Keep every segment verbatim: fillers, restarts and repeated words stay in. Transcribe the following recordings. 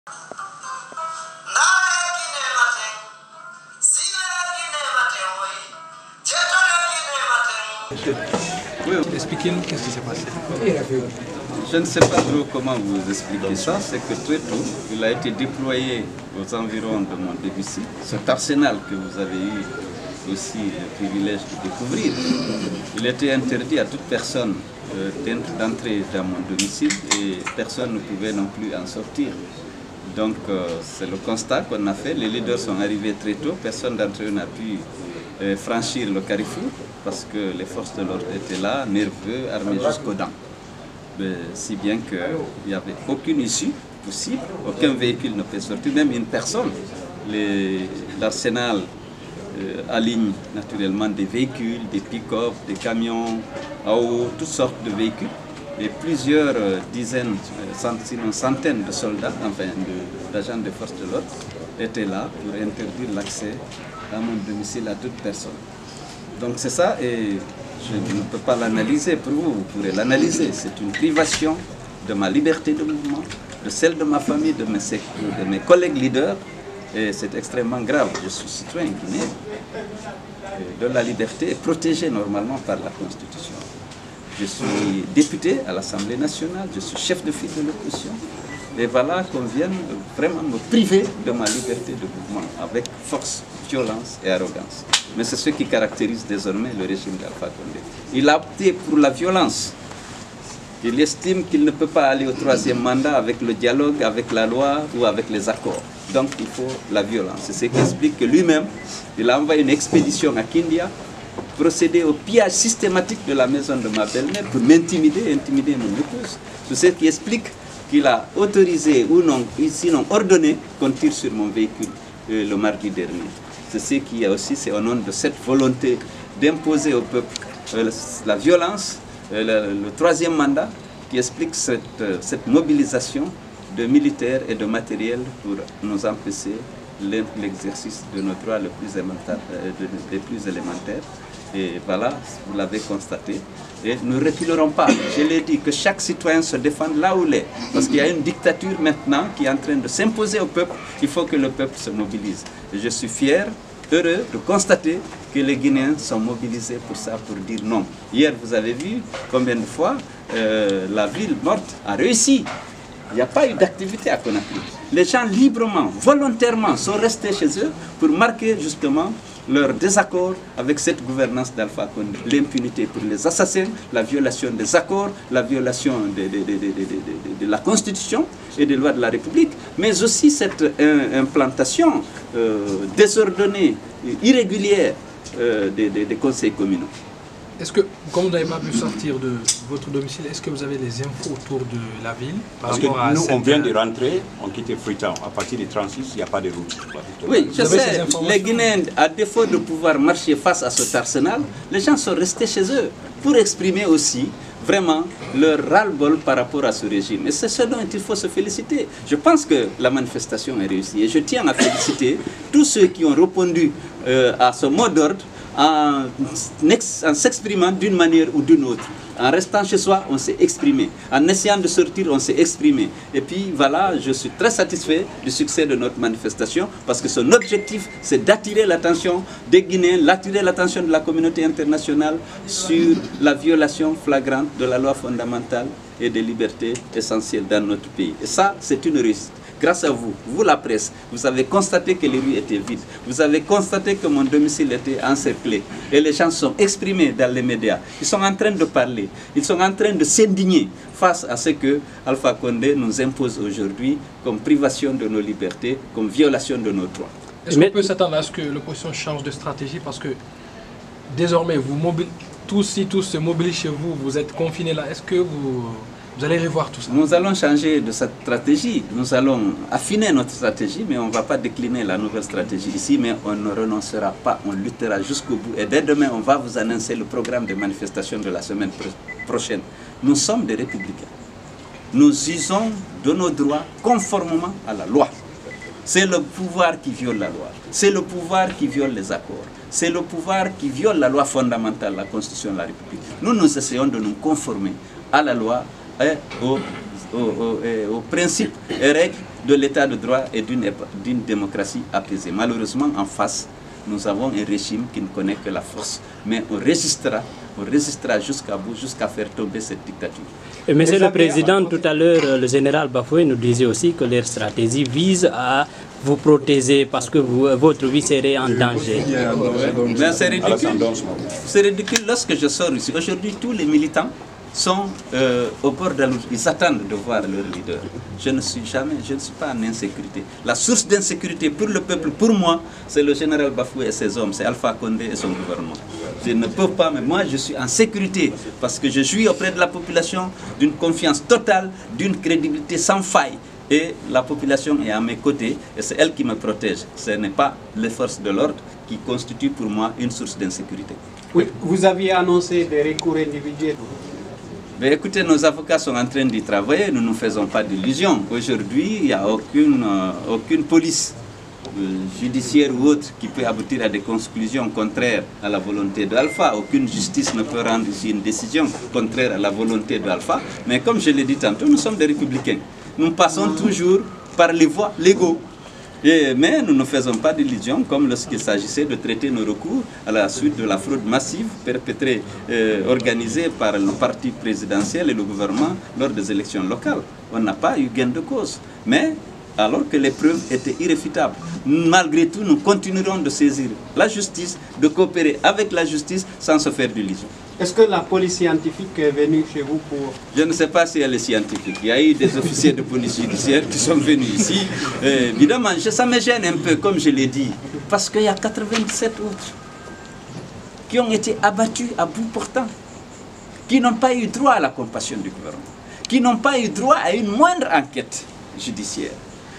Oui, expliquez-nous qu'est-ce qui s'est passé. Je ne sais pas trop comment vous expliquer ça, c'est que très tôt, il a été déployé aux environs de mon domicile, cet arsenal que vous avez eu aussi le privilège de découvrir. Il était interdit à toute personne euh, d'entrer dans mon domicile et personne ne pouvait non plus en sortir. Donc euh, c'est le constat qu'on a fait, les leaders sont arrivés très tôt, personne d'entre eux n'a pu euh, franchir le carrefour parce que les forces de l'ordre étaient là, nerveux, armés jusqu'aux dents. Mais, si bien qu'il n'y avait aucune issue possible, aucun véhicule ne peut sortir, même une personne. L'arsenal euh, aligne naturellement des véhicules, des pick-up, des camions, à eau, toutes sortes de véhicules. Et plusieurs euh, dizaines, sinon centaines de soldats, enfin d'agents de, de forces de l'ordre, étaient là pour interdire l'accès à mon domicile à toute personne. Donc c'est ça, et je ne peux pas l'analyser pour vous, vous pourrez l'analyser. C'est une privation de ma liberté de mouvement, de celle de ma famille, de mes, de mes collègues leaders, et c'est extrêmement grave. Je suis citoyen guinéen, de la liberté est protégée normalement par la Constitution. Je suis député à l'Assemblée nationale, je suis chef de file de l'opposition. Et voilà qu'on vienne vraiment me priver de ma liberté de mouvement avec force, violence et arrogance. Mais c'est ce qui caractérise désormais le régime d'Alpha Condé. Il a opté pour la violence. Il estime qu'il ne peut pas aller au troisième mandat avec le dialogue, avec la loi ou avec les accords. Donc il faut la violence. C'est ce qui explique que lui-même, il a envoyé une expédition à Kindia, procéder au pillage systématique de la maison de ma belle-mère pour m'intimider, intimider mon épouse. C'est ce qui explique qu'il a autorisé ou non, sinon ordonné qu'on tire sur mon véhicule euh, le mardi dernier. C'est ce qui est aussi, c'est au nom de cette volonté d'imposer au peuple euh, la violence, euh, le, le troisième mandat, qui explique cette, euh, cette mobilisation de militaires et de matériel pour nous empêcher l'exercice de nos droits les plus élémentaires. Euh, de, les plus élémentaires. Et voilà, vous l'avez constaté. Et nous ne reculerons pas. Je l'ai dit, que chaque citoyen se défende là où il est. Parce qu'il y a une dictature maintenant qui est en train de s'imposer au peuple. Il faut que le peuple se mobilise. Et je suis fier, heureux de constater que les Guinéens sont mobilisés pour ça, pour dire non. Hier, vous avez vu combien de fois euh, la ville morte a réussi. Il n'y a pas eu d'activité à Conakry. Les gens librement, volontairement sont restés chez eux pour marquer justement leur désaccord avec cette gouvernance d'Alpha Condé. L'impunité pour les assassins, la violation des accords, la violation de, de, de, de, de, de, de la Constitution et des lois de la République, mais aussi cette euh, implantation euh, désordonnée, irrégulière euh, des, des, des conseils communaux. Est-ce que, comme vous n'avez pas pu sortir de votre domicile, est-ce que vous avez les infos autour de la ville par Parce rapport que à nous, cette... on vient de rentrer, on quitte Freetown. À partir du trente-six, il n'y a pas de route. Oui, je sais, les Guinéens, à défaut de pouvoir marcher face à cet arsenal, les gens sont restés chez eux pour exprimer aussi vraiment leur ras-le-bol par rapport à ce régime. Et c'est ce dont il faut se féliciter. Je pense que la manifestation est réussie. Et je tiens à féliciter tous ceux qui ont répondu euh, à ce mot d'ordre en, en s'exprimant d'une manière ou d'une autre. En restant chez soi, on s'est exprimé. En essayant de sortir, on s'est exprimé. Et puis voilà, je suis très satisfait du succès de notre manifestation parce que son objectif, c'est d'attirer l'attention des Guinéens, d'attirer l'attention de la communauté internationale sur la violation flagrante de la loi fondamentale et des libertés essentielles dans notre pays. Et ça, c'est une réussite. Grâce à vous, vous la presse, vous avez constaté que les rues étaient vides. Vous avez constaté que mon domicile était encerclé. Et les gens sont exprimés dans les médias. Ils sont en train de parler. Ils sont en train de s'indigner face à ce que Alpha Condé nous impose aujourd'hui comme privation de nos libertés, comme violation de nos droits. Est-ce qu'on peut s'attendre à ce que l'opposition change de stratégie? Parce que désormais, vous mobile... tous, si tous se mobilisent chez vous, vous êtes confinés là. Est-ce que vous... Vous allez revoir tout ça? Nous allons changer de cette stratégie. Nous allons affiner notre stratégie, mais on ne va pas décliner la nouvelle stratégie ici, mais on ne renoncera pas, on luttera jusqu'au bout. Et dès demain, on va vous annoncer le programme de manifestation de la semaine prochaine. Nous sommes des républicains. Nous usons de nos droits conformément à la loi. C'est le pouvoir qui viole la loi. C'est le pouvoir qui viole les accords. C'est le pouvoir qui viole la loi fondamentale, la Constitution de la République. Nous, nous essayons de nous conformer à la loi, Aux, aux, aux, aux principes et règles de l'état de droit et d'une démocratie apaisée. Malheureusement, en face, nous avons un régime qui ne connaît que la force. Mais on résistera, on résistera jusqu'à bout, jusqu'à faire tomber cette dictature. Et Monsieur le Président, tout à l'heure, le général Bafoué nous disait aussi que leur stratégie vise à vous protéger parce que vous, votre vie serait en danger. Mais c'est ridicule. C'est ridicule lorsque je sors ici. Aujourd'hui, tous les militants sont euh, au bord de la route. Ils attendent de voir leur leader. Je ne suis jamais, je ne suis pas en insécurité. La source d'insécurité pour le peuple, pour moi, c'est le général Bafoué et ses hommes, c'est Alpha Condé et son gouvernement. Je ne peux pas, mais moi je suis en sécurité parce que je jouis auprès de la population d'une confiance totale, d'une crédibilité sans faille. Et la population est à mes côtés et c'est elle qui me protège. Ce n'est pas les forces de l'ordre qui constituent pour moi une source d'insécurité. Oui, vous aviez annoncé des recours individuels. Mais écoutez, nos avocats sont en train d'y travailler, nous ne nous faisons pas d'illusions. Aujourd'hui, il n'y a aucune, euh, aucune police euh, judiciaire ou autre qui peut aboutir à des conclusions contraires à la volonté de Alpha. Aucune justice ne peut rendre ici une décision contraire à la volonté de Alpha. Mais comme je l'ai dit tantôt, nous sommes des républicains. Nous passons toujours par les voies légaux. Et, mais nous ne faisons pas d'illusions comme lorsqu'il s'agissait de traiter nos recours à la suite de la fraude massive perpétrée, euh, organisée par le parti présidentiel et le gouvernement lors des élections locales. On n'a pas eu gain de cause. Mais alors que les preuves étaient irréfutables, malgré tout, nous continuerons de saisir la justice, de coopérer avec la justice sans se faire d'illusions. Est-ce que la police scientifique est venue chez vous pour... Je ne sais pas si elle est scientifique. Il y a eu des officiers de police judiciaire qui sont venus ici. Et évidemment, ça me gêne un peu, comme je l'ai dit, parce qu'il y a quatre-vingt-dix-sept autres qui ont été abattus à bout portant, qui n'ont pas eu droit à la compassion du gouvernement, qui n'ont pas eu droit à une moindre enquête judiciaire.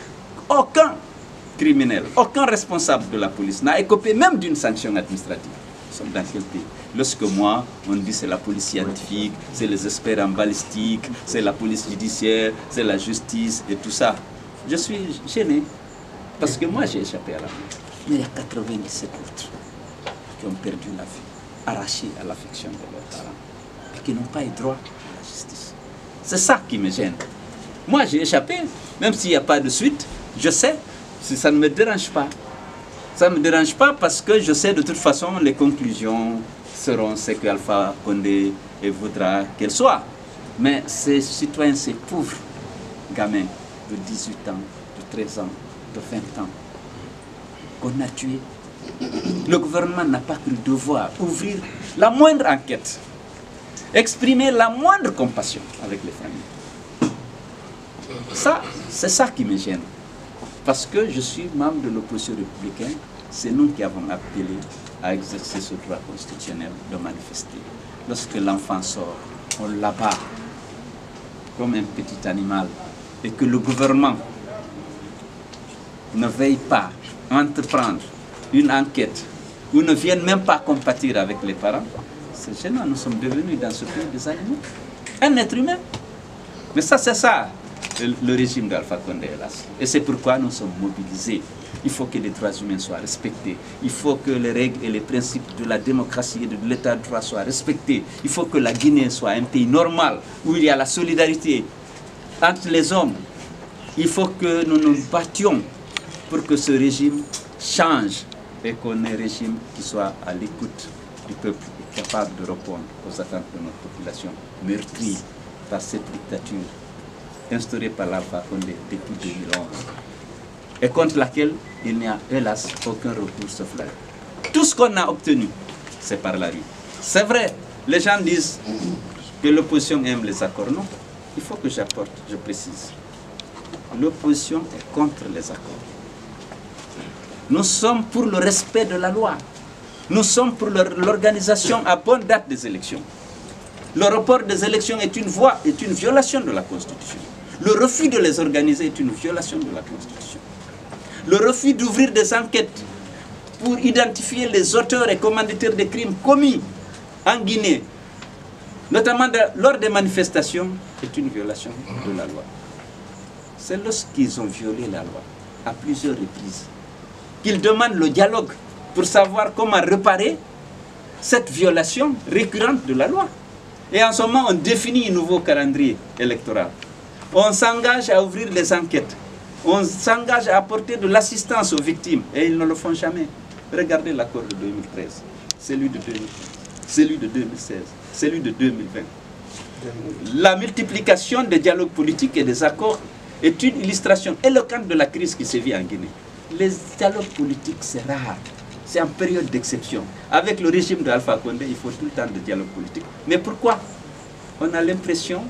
Aucun criminel, aucun responsable de la police n'a écopé même d'une sanction administrative. Nous sommes dans quel pays? Lorsque moi, on dit c'est la police scientifique, c'est les experts en balistique, c'est la police judiciaire, c'est la justice et tout ça, je suis gêné. Parce que moi, j'ai échappé à la mort. Mais il y a quatre-vingt-dix-sept autres qui ont perdu la vie, arrachés à l'affection de leurs parents, et qui n'ont pas eu droit à la justice. C'est ça qui me gêne. Moi, j'ai échappé, même s'il n'y a pas de suite, je sais, si ça ne me dérange pas. Ça ne me dérange pas parce que je sais de toute façon les conclusions seront ce que Alpha Condé voudra qu'elles soient. Mais ces citoyens, ces pauvres gamins de dix-huit ans, de treize ans, de vingt ans, qu'on a tués, le gouvernement n'a pas cru devoir ouvrir la moindre enquête, exprimer la moindre compassion avec les familles. Ça, c'est ça qui me gêne. Parce que je suis membre de l'opposition républicaine, c'est nous qui avons appelé à exercer ce droit constitutionnel de manifester. Lorsque l'enfant sort, on l'abat comme un petit animal et que le gouvernement ne veille pas à entreprendre une enquête ou ne vienne même pas compatir avec les parents, c'est gênant. Nous sommes devenus dans ce pays des animaux. Un être humain. Mais ça, c'est ça, le régime d'Alpha Condé, hélas. Et c'est pourquoi nous sommes mobilisés. Il faut que les droits humains soient respectés. Il faut que les règles et les principes de la démocratie et de l'état de droit soient respectés. Il faut que la Guinée soit un pays normal, où il y a la solidarité entre les hommes. Il faut que nous nous battions pour que ce régime change et qu'on ait un régime qui soit à l'écoute du peuple et capable de répondre aux attentes de notre population meurtrie par cette dictature instaurée par l'Alpha Condé depuis deux mille onze et contre laquelle il n'y a hélas aucun recours sauf la rue. Tout ce qu'on a obtenu, c'est par la rue. C'est vrai, les gens disent que l'opposition aime les accords. Non, il faut que j'apporte, je précise. L'opposition est contre les accords. Nous sommes pour le respect de la loi. Nous sommes pour l'organisation à bonne date des élections. Le report des élections est une voie, est une violation de la Constitution. Le refus de les organiser est une violation de la Constitution. Le refus d'ouvrir des enquêtes pour identifier les auteurs et commanditaires des crimes commis en Guinée, notamment de, lors des manifestations, est une violation de la loi. C'est lorsqu'ils ont violé la loi à plusieurs reprises qu'ils demandent le dialogue pour savoir comment réparer cette violation récurrente de la loi. Et en ce moment, on définit un nouveau calendrier électoral. On s'engage à ouvrir des enquêtes on s'engage à apporter de l'assistance aux victimes, et ils ne le font jamais. Regardez l'accord de deux mille treize, celui de deux mille quinze, celui de deux mille seize, celui de deux mille vingt. La multiplication des dialogues politiques et des accords est une illustration éloquente de la crise qui sévit en Guinée. Les dialogues politiques, c'est rare. C'est en période d'exception. Avec le régime de Alpha Condé, il faut tout le temps de dialogue politique. Mais pourquoi? On a l'impression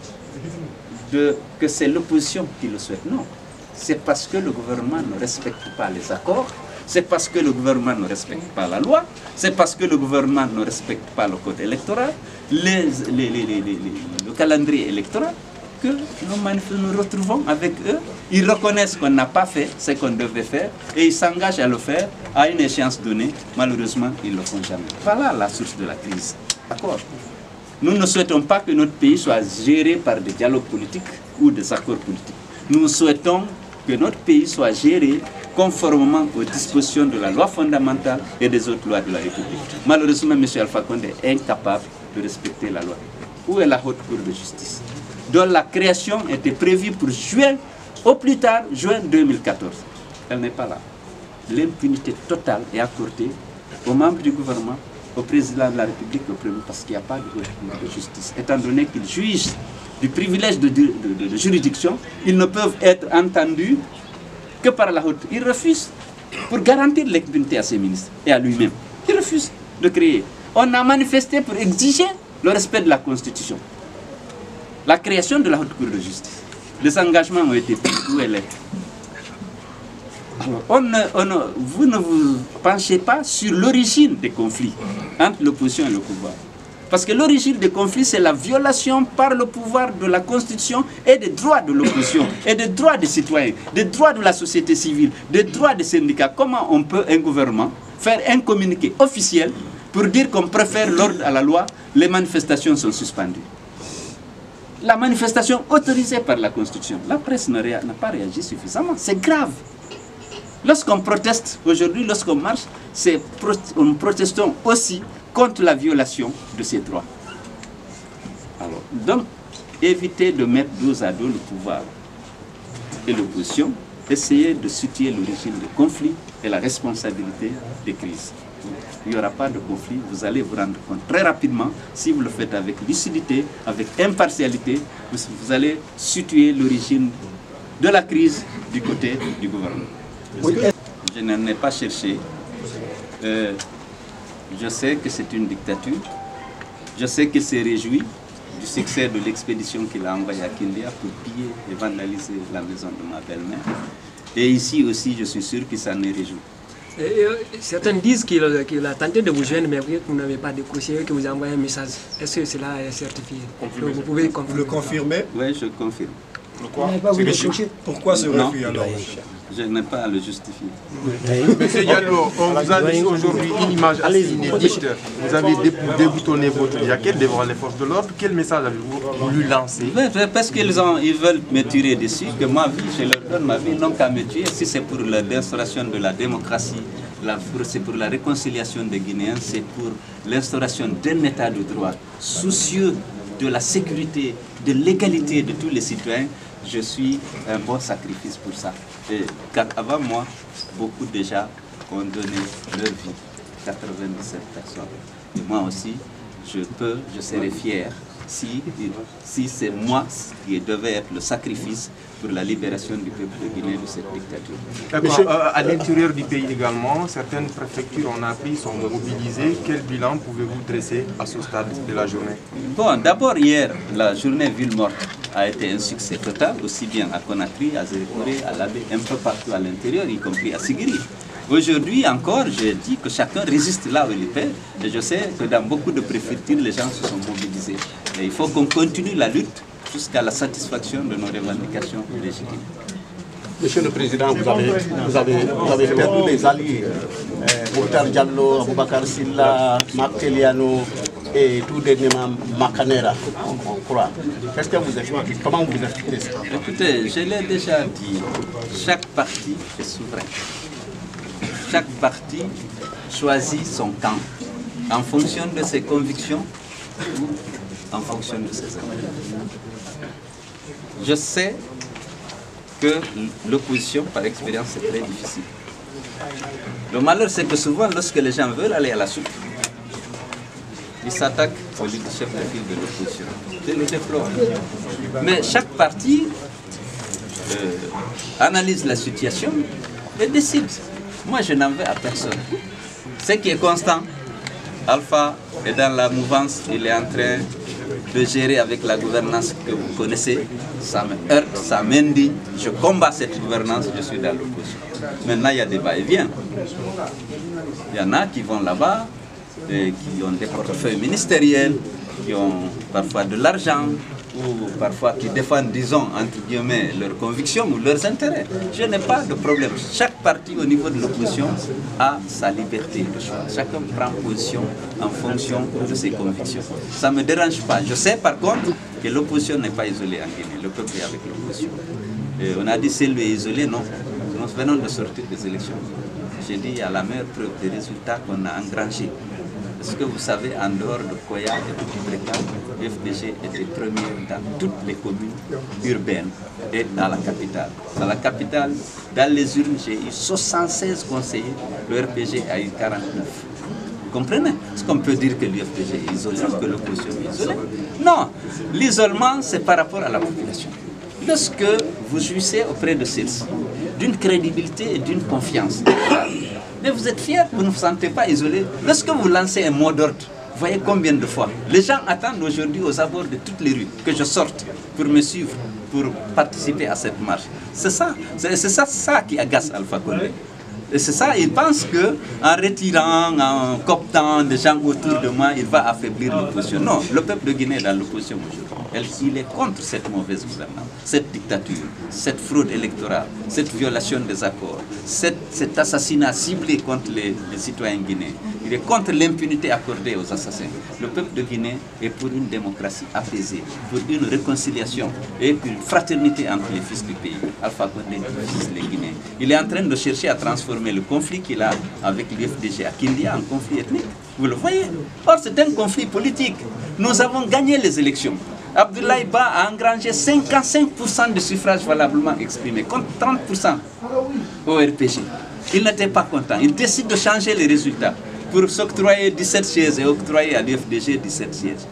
que c'est l'opposition qui le souhaite. Non. C'est parce que le gouvernement ne respecte pas les accords, c'est parce que le gouvernement ne respecte pas la loi, c'est parce que le gouvernement ne respecte pas le code électoral, les, les, les, les, les, le calendrier électoral, que nous nous retrouvons avec eux. Ils reconnaissent qu'on n'a pas fait ce qu'on devait faire et ils s'engagent à le faire à une échéance donnée. Malheureusement, ils ne le font jamais. Voilà la source de la crise. D'accord. Nous ne souhaitons pas que notre pays soit géré par des dialogues politiques ou des accords politiques. Nous souhaitons que notre pays soit géré conformément aux dispositions de la loi fondamentale et des autres lois de la République. Malheureusement, M. Alpha Condé est incapable de respecter la loi. Où est la haute cour de justice, dont la création était prévue pour juin, au plus tard, juin deux mille quatorze. Elle n'est pas là. L'impunité totale est accordée aux membres du gouvernement, au président de la République, au premier, parce qu'il n'y a pas de haute cour de justice. Étant donné qu'ils jugent du privilège de, de, de, de juridiction, ils ne peuvent être entendus que par la haute. Ils refusent pour garantir l'impunité à ses ministres et à lui-même. Ils refusent de créer. On a manifesté pour exiger le respect de la Constitution. La création de la haute cour de justice. Les engagements ont été pris, où elle est. Alors, on ne, on ne, vous ne vous penchez pas sur l'origine des conflits entre l'opposition et le pouvoir. Parce que l'origine des conflits, c'est la violation par le pouvoir de la Constitution et des droits de l'opposition, et des droits des citoyens, des droits de la société civile, des droits des syndicats. Comment on peut, un gouvernement, faire un communiqué officiel pour dire qu'on préfère l'ordre à la loi, les manifestations sont suspendues? La manifestation autorisée par la Constitution, la presse n'a pas réagi suffisamment. C'est grave. Lorsqu'on proteste aujourd'hui, lorsqu'on marche, nous protestons aussi contre la violation de ces droits. Alors, donc, évitez de mettre dos à dos le pouvoir et l'opposition, essayez de situer l'origine des conflits et la responsabilité des crises. Il n'y aura pas de conflit, vous allez vous rendre compte très rapidement, si vous le faites avec lucidité, avec impartialité, vous, vous allez situer l'origine de la crise du côté du gouvernement. Je n'en ai pas cherché. Euh, je sais que c'est une dictature. Je sais qu'il s'est réjoui du succès de l'expédition qu'il a envoyée à Kindia pour piller et vandaliser la maison de ma belle-mère. Et ici aussi, je suis sûr qu'il s'en est réjoui. Et, euh, certains disent qu'il qu'il a tenté de vous joindre, mais vous n'avez pas décroché, que vous envoyez un message. Est-ce que cela est certifié? Vous pouvez confirmer. Le confirmer? Oui, je confirme. Pourquoi? Pourquoi ce refus alors? Je n'ai pas à le justifier. Monsieur Diallo, on vous a dit aujourd'hui une image assez inédite. Vous avez déboutonné votre jaquette devant les forces de l'ordre. Quel message avez-vous voulu lancer? Parce qu'ils ils veulent me tirer dessus, que ma vie, je leur donne ma vie, non qu'à me tuer. Si c'est pour l'instauration de la démocratie, c'est pour la réconciliation des Guinéens, c'est pour l'instauration d'un état de droit, soucieux de la sécurité, de l'égalité de tous les citoyens. Je suis un bon sacrifice pour ça. Et avant moi, beaucoup déjà ont donné leur vie, quatre-vingt-dix-sept personnes. Et moi aussi, je peux, je serai fier si, si c'est moi qui devais être le sacrifice pour la libération du peuple de Guinée de cette dictature. D'accord. Euh, à l'intérieur du pays également, certaines préfectures, on a appris, sont mobilisées. Quel bilan pouvez-vous dresser à ce stade de la journée? Bon, d'abord hier, la journée ville morte a été un succès total, aussi bien à Conakry, à Zérekoré, à Labé, un peu partout à l'intérieur, y compris à Sigiri. Aujourd'hui encore, je dis que chacun résiste là où il peut, et je sais que dans beaucoup de préfectures, les gens se sont mobilisés. Et il faut qu'on continue la lutte jusqu'à la satisfaction de nos revendications légitimes. Monsieur le Président, vous avez, vous avez, vous avez perdu des alliés. Euh, Mokhtar Diallo, Aboubacar Silla, Marc Teliano et tout dernièrement Makanera, on, on croit. Qu'est-ce que vous expliquez? Comment vous expliquez ça? Écoutez, je l'ai déjà dit, chaque parti est souverain. Chaque parti choisit son camp en fonction de ses convictions ou en fonction de ses intérêts. Je sais que l'opposition, par expérience, c'est très difficile. Le malheur, c'est que souvent, lorsque les gens veulent aller à la soupe, ils s'attaquent au chef de file de l'opposition. Je le déplore. Mais chaque parti euh, analyse la situation et décide. Moi, je n'en veux à personne. Ce qui est constant, Alpha est dans la mouvance, il est en train de gérer avec la gouvernance que vous connaissez. Ça me heurte, ça m'indigne. Je combats cette gouvernance, je suis dans l'opposition. Maintenant, il y a des va-et-vient. Il y en a qui vont là-bas, qui ont des portefeuilles ministériels, qui ont parfois de l'argent, ou parfois qui défendent, disons, entre guillemets, leurs convictions ou leurs intérêts. Je n'ai pas de problème. Chaque parti au niveau de l'opposition a sa liberté de choix. Chacun prend position en fonction de ses convictions. Ça ne me dérange pas. Je sais par contre que l'opposition n'est pas isolée en Guinée. Le peuple est avec l'opposition. On a dit c'est lui isolé, non. Nous venons de sortir des élections. J'ai dit à la meilleure preuve des résultats qu'on a engrangés. Parce que vous savez, en dehors de Koya et de Kibreka, l'U F D G était premier dans toutes les communes urbaines et dans la capitale. Dans la capitale, dans les urnes, j'ai eu soixante-seize conseillers, le R P G a eu quarante-neuf. Vous comprenez? Est-ce qu'on peut dire que l'U F D G est isolé, que l'opposition est isolée? Non, l'isolement, c'est par rapport à la population. Lorsque vous jouissez auprès de celle-ci d'une crédibilité et d'une confiance, mais vous êtes fiers, vous ne vous sentez pas isolé. Lorsque vous lancez un mot d'ordre, vous voyez combien de fois les gens attendent aujourd'hui aux abords de toutes les rues que je sorte pour me suivre, pour participer à cette marche. C'est ça, c'est ça, ça qui agace Alpha Condé. Et c'est ça, il pense qu'en retirant, en cooptant des gens autour de moi, il va affaiblir l'opposition. Non, le peuple de Guinée est dans l'opposition aujourd'hui. Il est contre cette mauvaise gouvernance, cette dictature, cette fraude électorale, cette violation des accords, cette, cet assassinat ciblé contre les, les citoyens guinéens. Il est contre l'impunité accordée aux assassins. Le peuple de Guinée est pour une démocratie apaisée, pour une réconciliation et une fraternité entre les fils du pays. Alpha Condé fils les Guinéens. Il est en train de chercher à transformer le conflit qu'il a avec l'U F D G à Kindia en conflit ethnique. Vous le voyez. Or, c'est un conflit politique. Nous avons gagné les élections. Abdoulaye Ba a engrangé cinquante-cinq pour cent de suffrages valablement exprimés, contre trente pour cent au R P G. Il n'était pas content. Il décide de changer les résultats pour s'octroyer dix-sept sièges et octroyer à l'U F D G dix-sept sièges.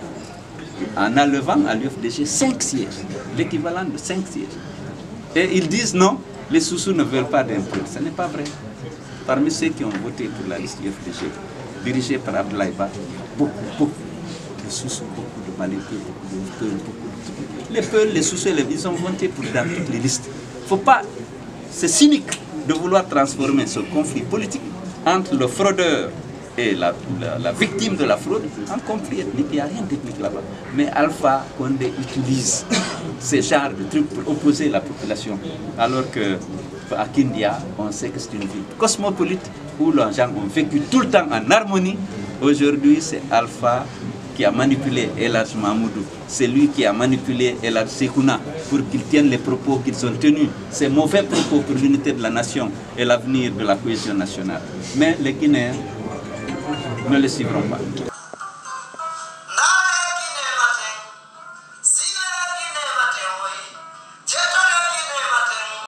En enlevant à l'U F D G cinq sièges, l'équivalent de cinq sièges. Et ils disent non, les Soussous ne veulent pas d'impôt. Ce n'est pas vrai. Parmi ceux qui ont voté pour la liste U F D G, dirigée par Abdoulaye Ba, beaucoup, beaucoup, les Soussous, beaucoup de Malinké, beaucoup de Peuls, beaucoup de... Les Peuls, les Soussous, ils ont voté pour dans toutes les listes. Faut pas... C'est cynique de vouloir transformer ce conflit politique entre le fraudeur et la, la, la victime de la fraude en conflit ethnique. Il n'y a rien d'ethnique là-bas. Mais Alpha Condé utilise ces genres de trucs pour opposer la population. Alors que à Kindia, on sait que c'est une ville cosmopolite où les gens ont vécu tout le temps en harmonie. Aujourd'hui, c'est Alpha qui a manipulé El Hadj Mahmoudou. C'est lui qui a manipulé El Hadj Sekouna pour qu'ils tiennent les propos qu'ils ont tenus. Ces mauvais propos pour l'unité de la nation et l'avenir de la cohésion nationale. Mais les Guinéens ne le suivront pas.